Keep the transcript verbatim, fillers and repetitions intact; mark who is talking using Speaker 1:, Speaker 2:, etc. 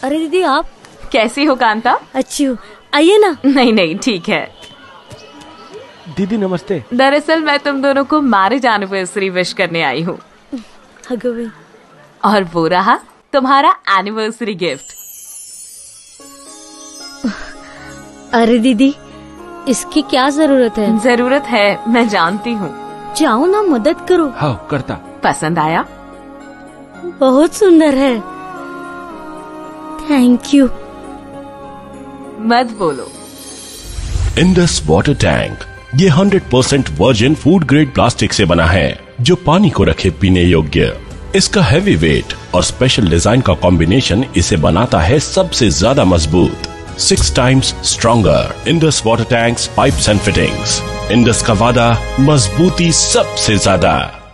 Speaker 1: अरे दीदी आप
Speaker 2: कैसी हो कांता?
Speaker 1: अच्छी हो, आइए ना।
Speaker 2: नहीं नहीं ठीक है।
Speaker 3: दीदी नमस्ते।
Speaker 2: दरअसल मैं तुम दोनों को मैरिज एनिवर्सरी विश करने आई हूँ। और वो रहा तुम्हारा एनिवर्सरी गिफ्ट।
Speaker 1: अरे दीदी इसकी क्या जरूरत है?
Speaker 2: जरूरत है, मैं जानती हूँ।
Speaker 1: जाओ ना, मदद करो।
Speaker 3: हाँ करता।
Speaker 2: पसंद आया?
Speaker 1: बहुत सुंदर है। Thank you.
Speaker 2: मत बोलो।
Speaker 4: इंडस वाटर टैंक ये hundred percent virgin food grade plastic से बना है जो पानी को रखे पीने योग्य। इसका हैवी वेट और स्पेशल डिजाइन का कॉम्बिनेशन इसे बनाता है सबसे ज्यादा मजबूत। Six times stronger Indus water tanks pipes and fittings. Indus का वादा, मजबूती सबसे ज्यादा।